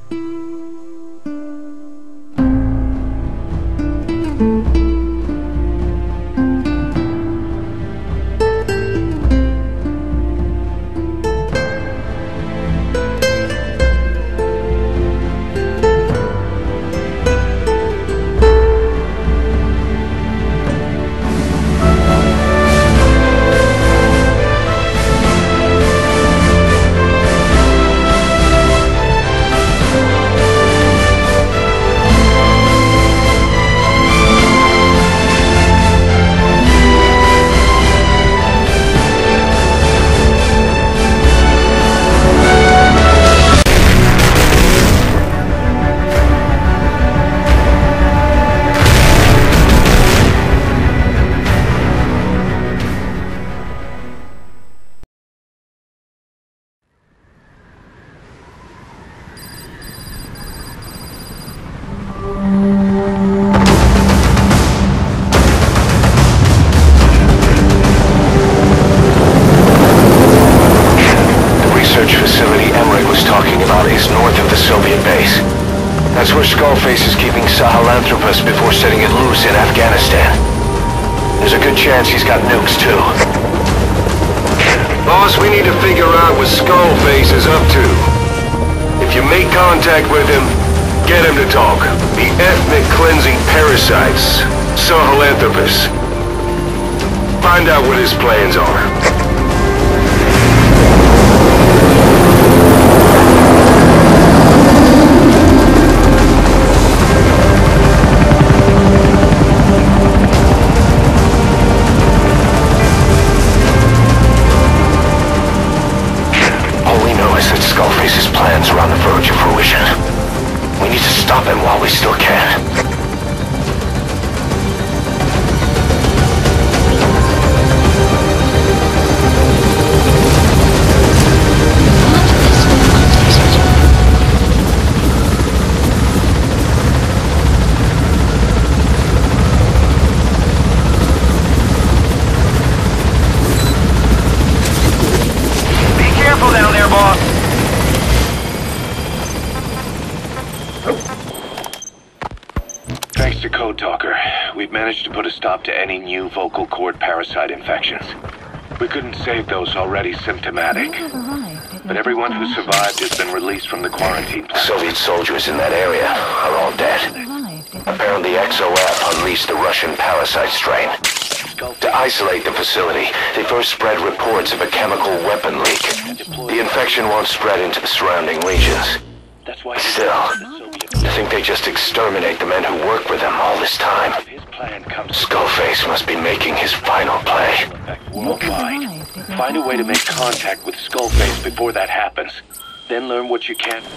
That's where Skullface is keeping Sahelanthropus before setting it loose in Afghanistan. There's a good chance he's got nukes, too. Boss, we need to figure out what Skullface is up to. If you make contact with him, get him to talk. The ethnic cleansing parasites, Sahelanthropus. Find out what his plans are. Skullface's plans are on the verge of fruition. We need to stop him while we still can. Be careful down there, boss. Thanks to Code Talker, we've managed to put a stop to any new vocal cord parasite infections. We couldn't save those already symptomatic, but everyone who survived has been released from the quarantine plan. Soviet soldiers in that area are all dead. Apparently XOF unleashed the Russian parasite strain. To isolate the facility, they first spread reports of a chemical weapon leak. The infection won't spread into the surrounding regions. Still, I think they just exterminate the men who work with them all this time. Skullface must be making his final play. Worldwide. Find a way to make contact with Skullface before that happens. Then learn what you can.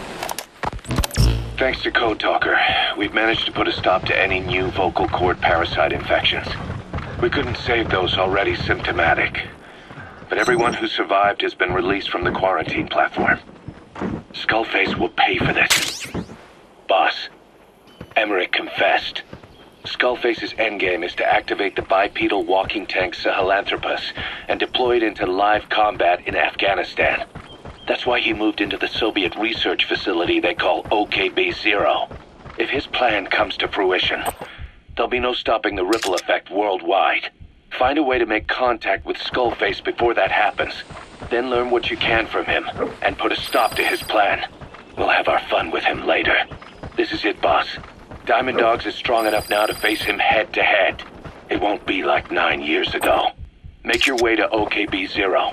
Thanks to Code Talker, we've managed to put a stop to any new vocal cord parasite infections. We couldn't save those already symptomatic, but everyone who survived has been released from the quarantine platform. Skullface will pay for this. Boss, Emmerich confessed. Skullface's endgame is to activate the bipedal walking tank Sahelanthropus and deploy it into live combat in Afghanistan. That's why he moved into the Soviet research facility they call OKB Zero. If his plan comes to fruition, there'll be no stopping the ripple effect worldwide. Find a way to make contact with Skullface before that happens. Then learn what you can from him, and put a stop to his plan. We'll have our fun with him later. This is it, boss. Diamond Dogs is strong enough now to face him head-to-head. It won't be like 9 years ago. Make your way to OKB Zero.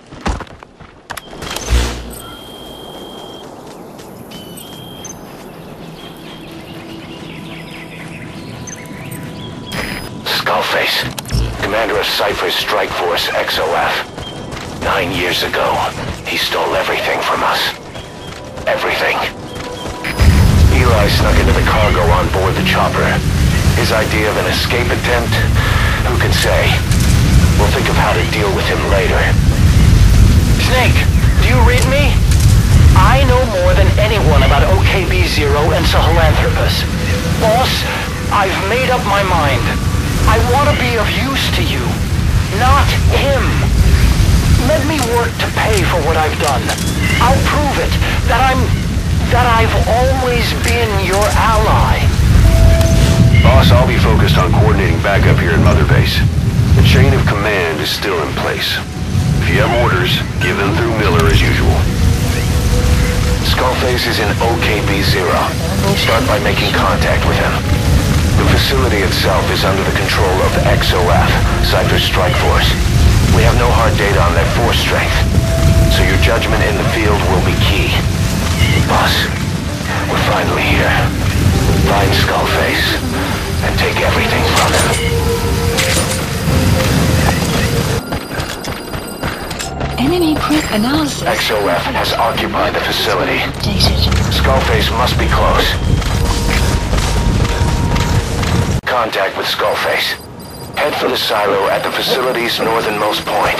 Skullface, commander of Cypher's Strike Force XOF. 9 years ago, he stole everything from us. Everything. Eli snuck into the cargo on board the chopper. His idea of an escape attempt? Who can say? We'll think of how to deal with him later. Snake, do you read me? I know more than anyone about OKB Zero and Sahelanthropus. Boss, I've made up my mind. I want to be of use to you, not him. Let me work to pay for what I've done. I'll prove it, that I'm that I've always been your ally. Boss, I'll be focused on coordinating backup here at Mother Base. The chain of command is still in place. If you have orders, give them through Miller as usual. Skullface is in OKB Zero. Start by making contact with him. The facility itself is under the control of XOF, Cypher's Strike Force. We have no hard data on their force strength, so your judgment in the field will be key. Boss, we're finally here. Find Skullface and take everything from him. Enemy quick analysis. XOF has occupied the facility. Updated. Skullface must be close. Contact with Skullface. Head for the silo at the facility's northernmost point.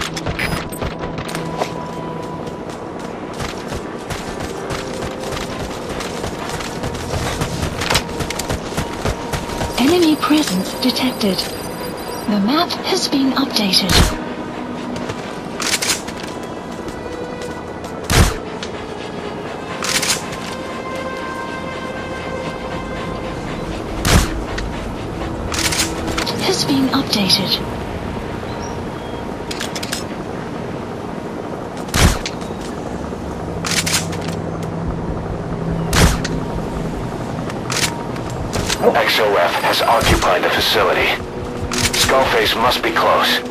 Enemy presence detected. The map has been updated. Has been updated. XOF has occupied the facility. Skullface must be close.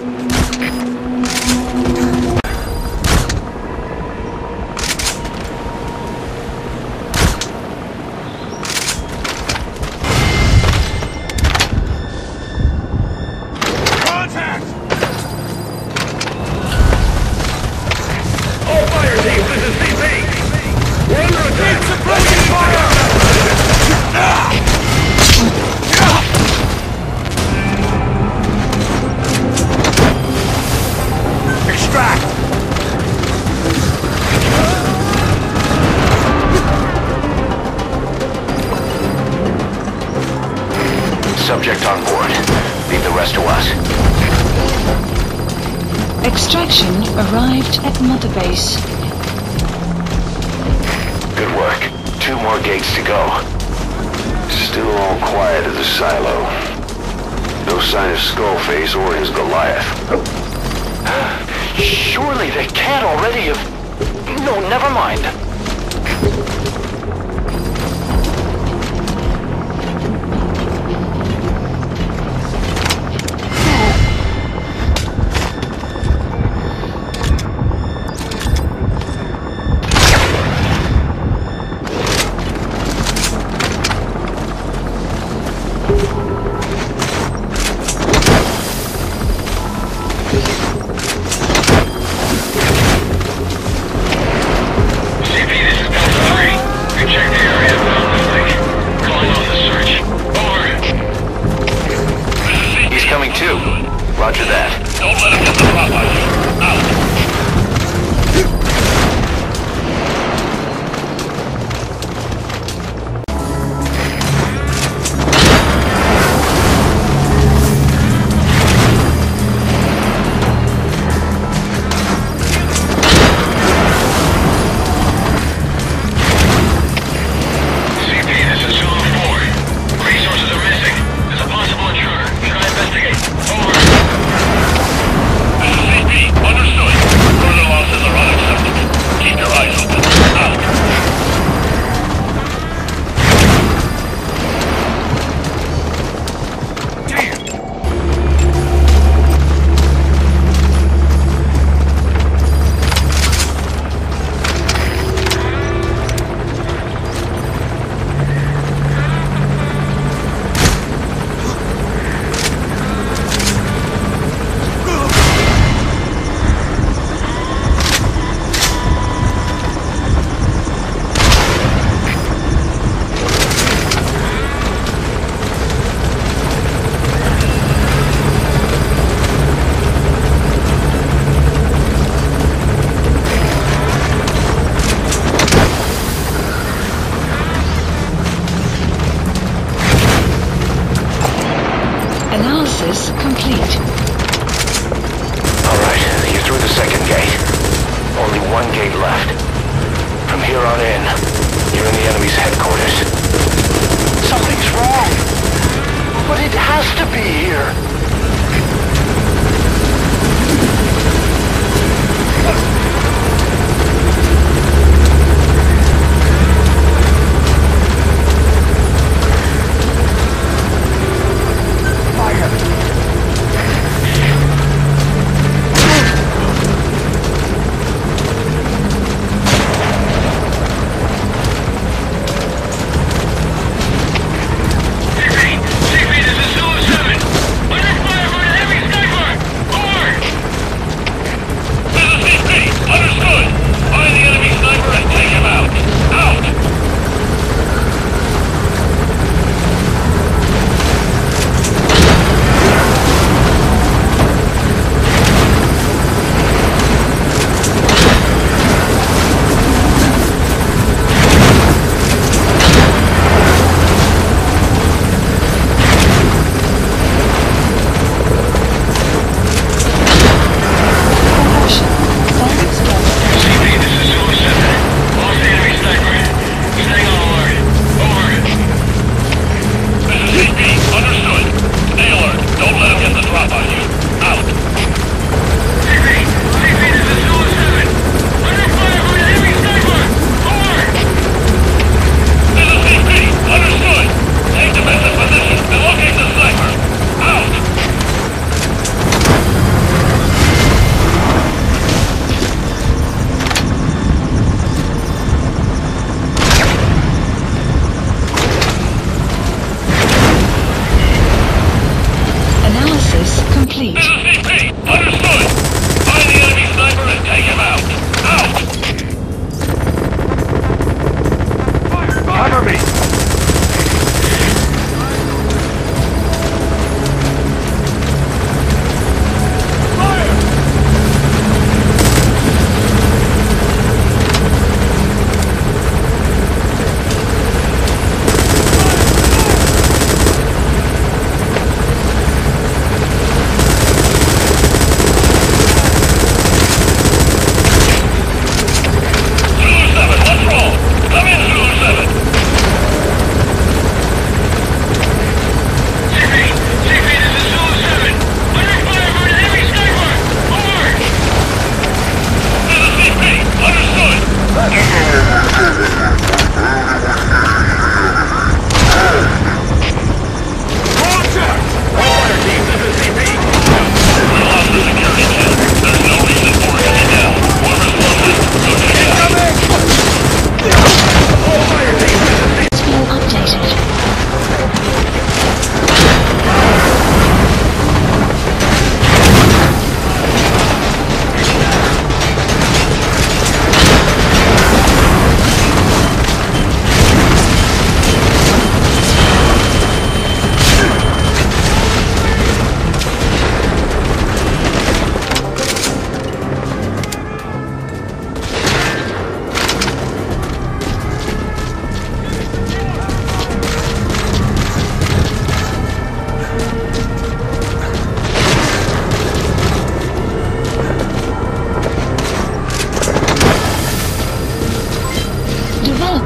Subject on board. Leave the rest to us. Extraction arrived at Mother Base. Good work. 2 more gates to go. Still all quiet at the silo. No sign of Skullface or his Goliath. Surely they can't already have... No, never mind.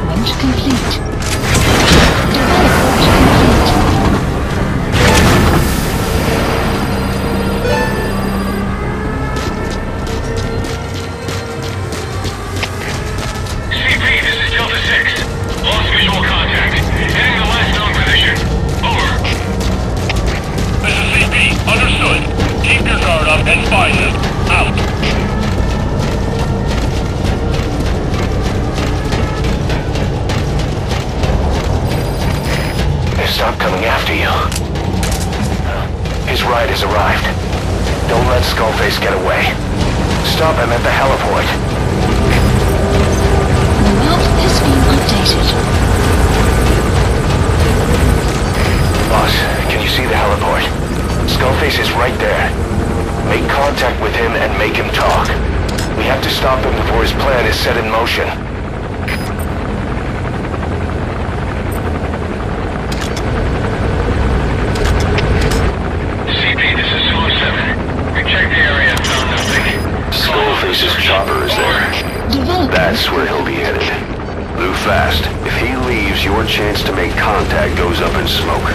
Development complete. Development complete. CP, this is Delta 6. Lost visual contact. Hitting the last known position. Over. This is CP. Understood. Keep your guard up and find them. Out. They stopped coming after you. His ride has arrived. Don't let Skullface get away. Stop him at the heliport. The map has been updated. Boss, can you see the heliport? Skullface is right there. Make contact with him and make him talk. We have to stop him before his plan is set in motion. CP, this is Zulu 7. We checked the area and found nothing. Skullface's chopper is there. Development. That's where he'll be headed. Move fast. If he leaves, your chance to make contact goes up in smoke.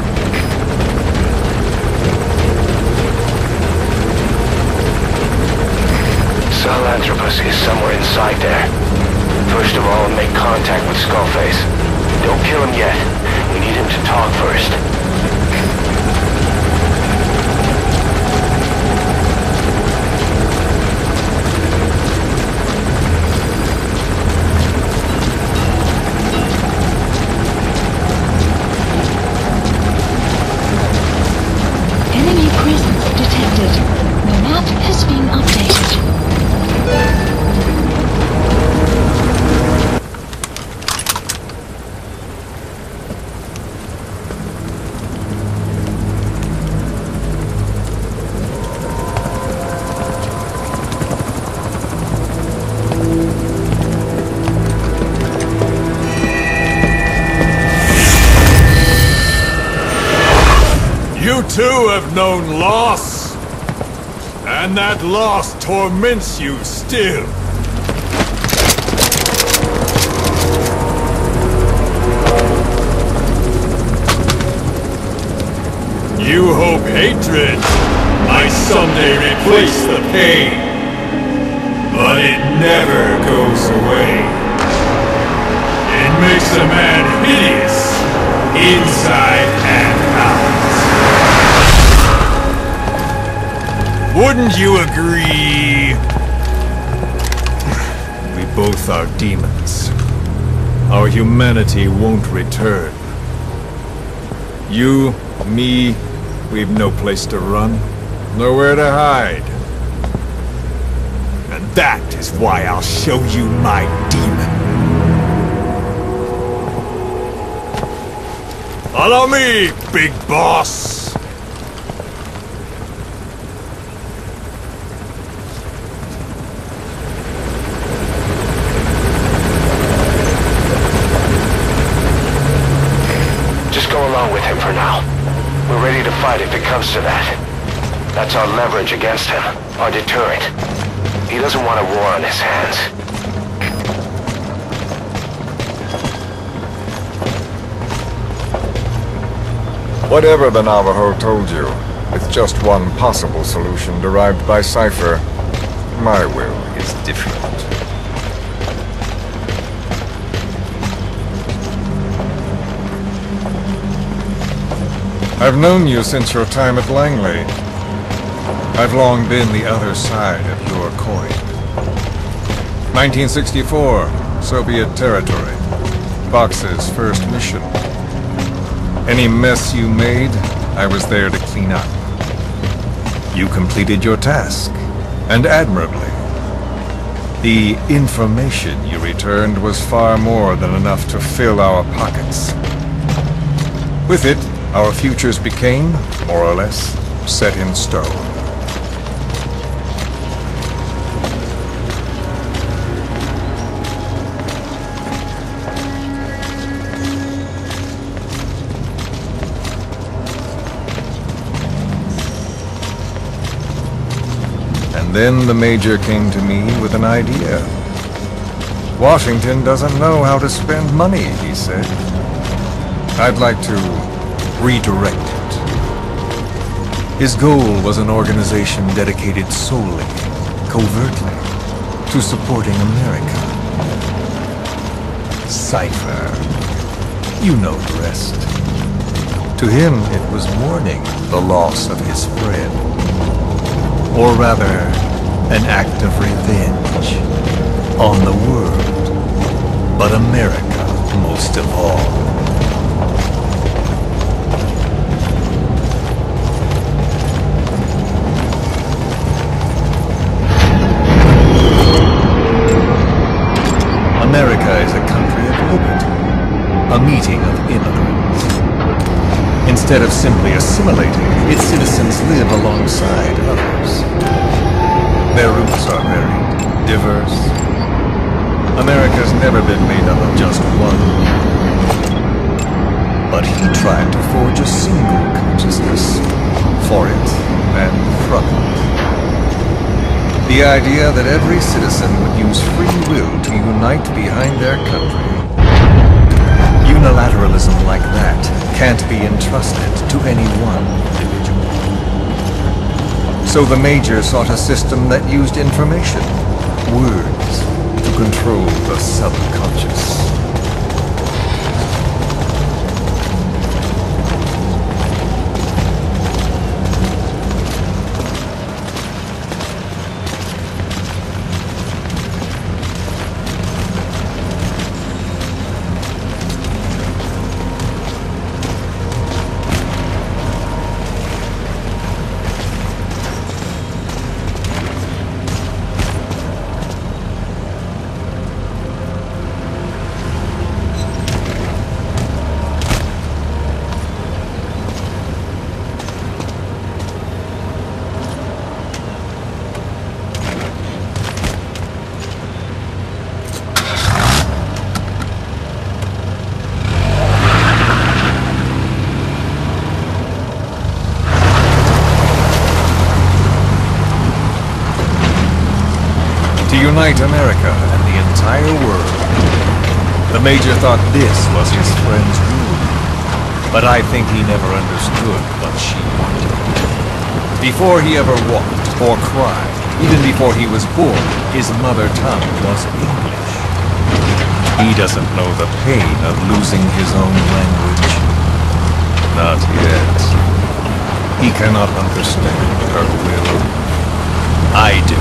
Sahelanthropus is somewhere inside there. First of all, make contact with Skullface. Don't kill him yet. We need him to talk first. Enemy presence detected. The map has been updated. You too have known loss, and that loss torments you still. You hope hatred might someday replace the pain, but it never goes away. It makes a man hideous, inside and out. Wouldn't you agree? We both are demons. Our humanity won't return. You, me, we've no place to run, nowhere to hide. And that is why I'll show you my demon. Follow me, big boss! Just go along with him for now. We're ready to fight if it comes to that. That's our leverage against him, our deterrent. He doesn't want a war on his hands. Whatever the Navajo told you, it's just one possible solution derived by Cypher. My will is different. I've known you since your time at Langley. I've long been the other side of your coin. 1964, Soviet territory. Fox's first mission. Any mess you made, I was there to clean up. You completed your task, and admirably. The information you returned was far more than enough to fill our pockets. With it, our futures became, more or less, set in stone. And then the Major came to me with an idea. Washington doesn't know how to spend money, he said. I'd like to redirect it. His goal was an organization dedicated solely, covertly, to supporting America. Cypher. You know the rest. To him, it was mourning the loss of his friend. Or rather, an act of revenge on the world, but America most of all. America is a country of liberty, a meeting of immigrants. Instead of simply assimilating, its citizens live alongside others. Their roots are varied, diverse. America's never been made up of just one. But he tried to forge a single consciousness for it and from it. The idea that every citizen would use free will to unite behind their country. Unilateralism like that can't be entrusted to any one individual. So the Major sought a system that used information, words, to control the subconscious. Unite America and the entire world. The Major thought this was his friend's rule, but I think he never understood what she wanted. Before he ever walked or cried, even before he was born, his mother tongue was English. He doesn't know the pain of losing his own language. Not yet. He cannot understand her will. I do.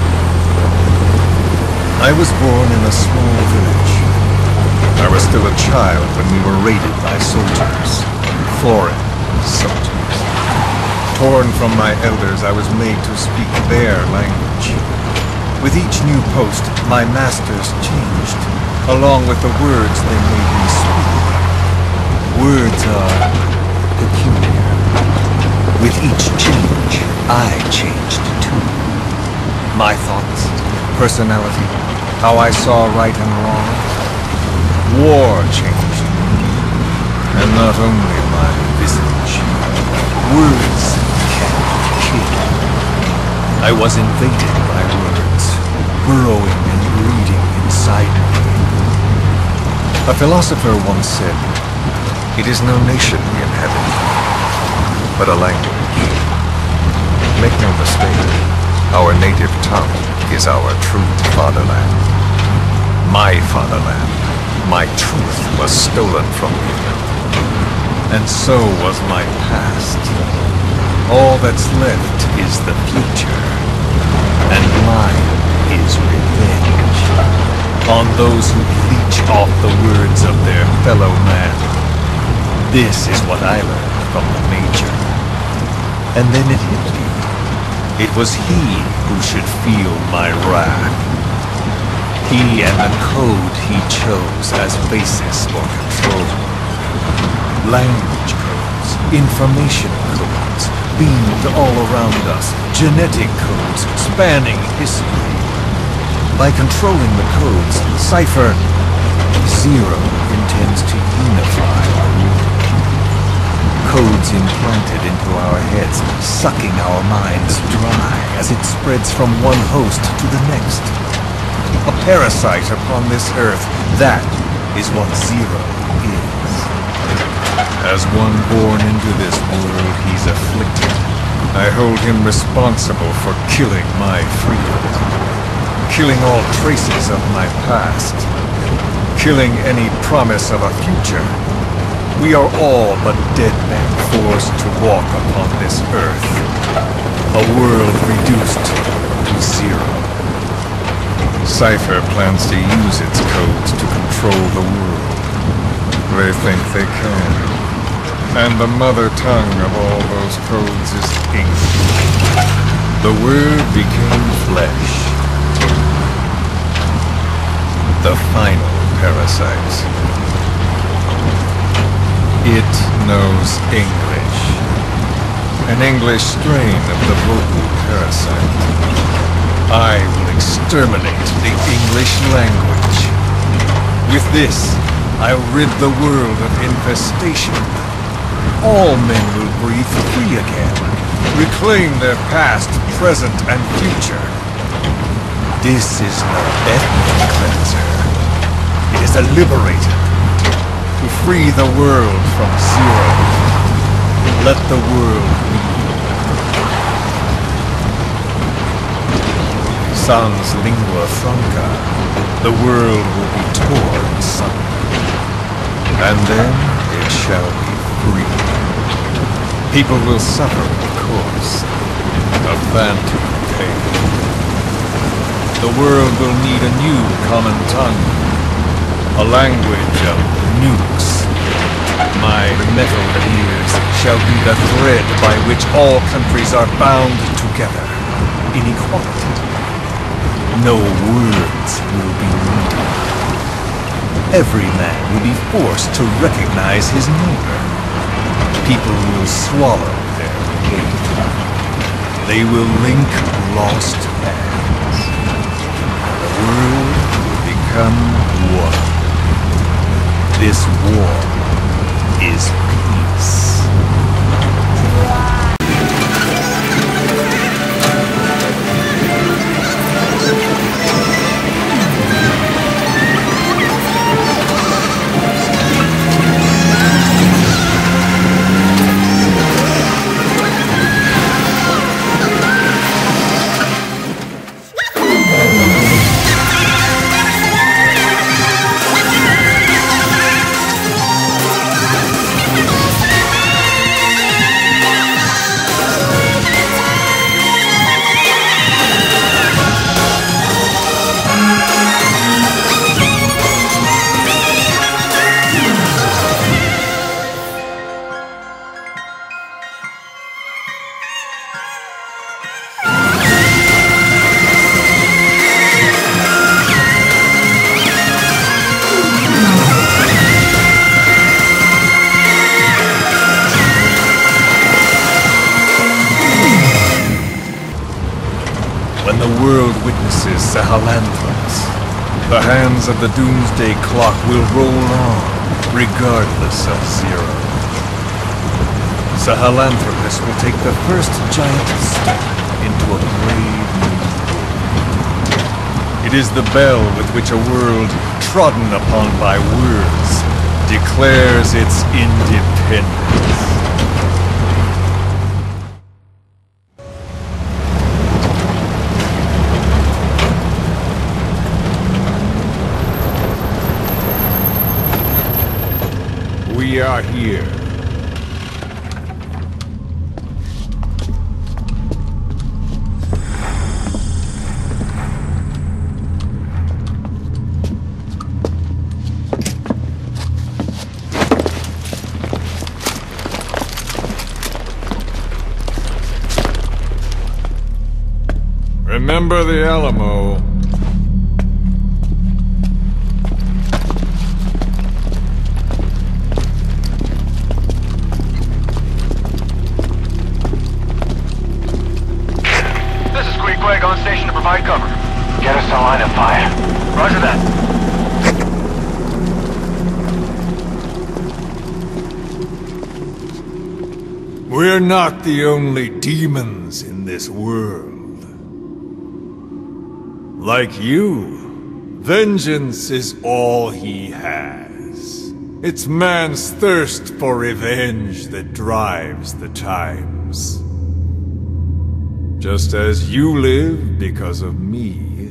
I was born in a small village. I was still a child when we were raided by soldiers. Foreign soldiers. Torn from my elders, I was made to speak their language. With each new post, my masters changed, along with the words they made me speak. Words are peculiar. With each change, I changed too. My thoughts, personality, how I saw right and wrong. War changed me, and not only my visage. Words can kill. I was invaded by words, burrowing and breeding inside me. A philosopher once said, "It is no nation we inhabit, but a language." Make no mistake, our native tongue is our true fatherland. My fatherland, my truth was stolen from me. And so was my past. All that's left is the future. And mine is revenge on those who leech off the words of their fellow man. This is what I learned from the Major. And then it hit me. It was he who should feel my wrath. He and the code he chose as basis for control. Language codes, information codes, beamed all around us, genetic codes spanning history. By controlling the codes, Cypher Zero intends to unify our world. Codes implanted into our heads, sucking our minds dry as it spreads from one host to the next. a parasite upon this earth. That is what Zero is. As one born into this world, he's afflicted. I hold him responsible for killing my freedom, killing all traces of my past, killing any promise of a future. We are all but dead men forced to walk upon this earth, a world reduced to zero. Cypher plans to use its codes to control the world. They think they can. And the mother tongue of all those codes is English. The word became flesh. The final parasite. It knows English. An English strain of the vocal parasite. I will exterminate the English language. With this, I'll rid the world of infestation. All men will breathe free again, reclaim their past, present, and future. This is no ethnic cleanser. It is a liberator. To free the world from Zero. Let the world be. Sans lingua franca, the world will be torn asunder. And then it shall be free. People will suffer, of course, a phantom pain. The world will need a new common tongue, a language of nukes. My metal ears shall be the thread by which all countries are bound together in equality. No words will be needed. Every man will be forced to recognize his neighbor. People will swallow their hate. They will link lost hands. The world will become one. This war is peace. When the world witnesses Sahelanthropus, the hands of the doomsday clock will roll on, regardless of Zero. Sahelanthropus will take the first giant step into a brave new world. It is the bell with which a world trodden upon by words declares its independence. We are here. Remember the Alamo. On station to provide cover. Get us a line of fire. Roger that. We're not the only demons in this world. Like you, Vengeance is all he has. It's man's thirst for revenge that drives the times. Just as you live because of me,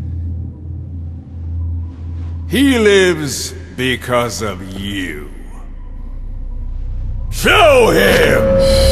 he lives because of you. Show him!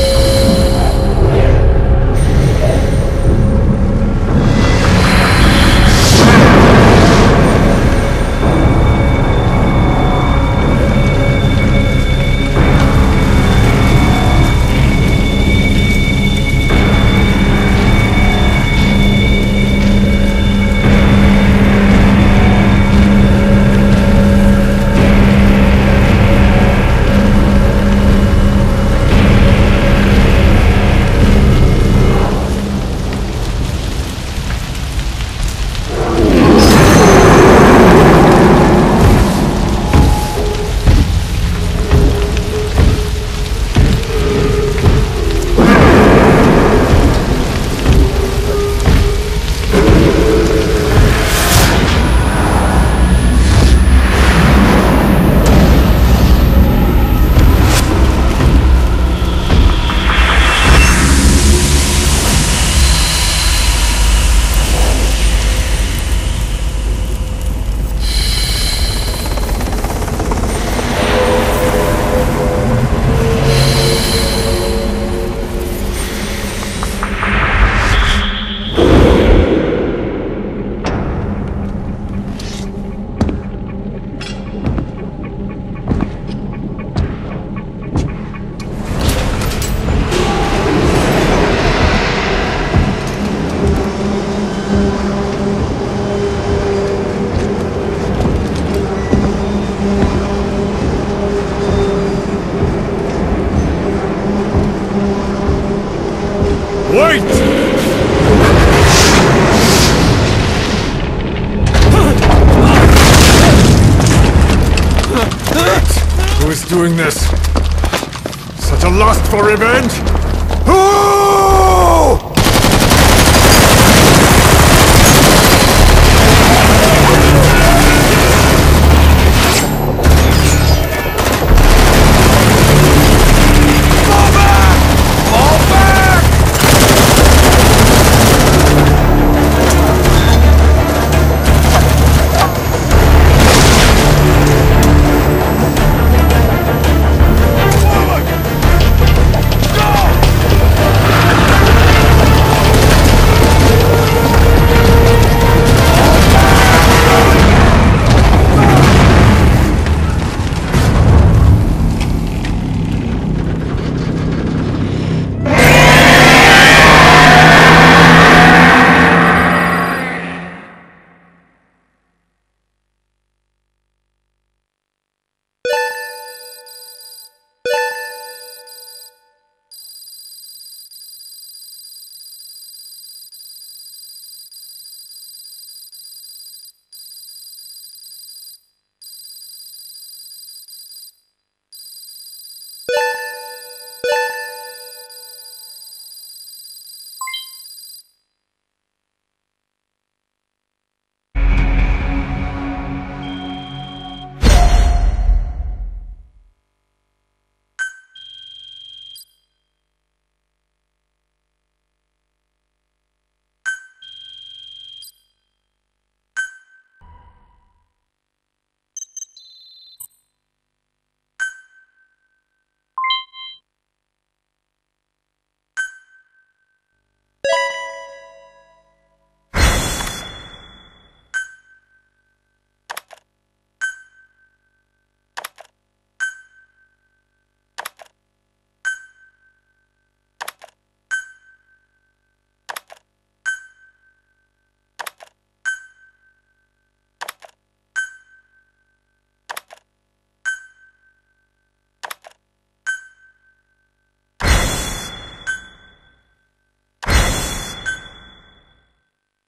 Wait! Who is doing this? Such a lust for revenge? Who?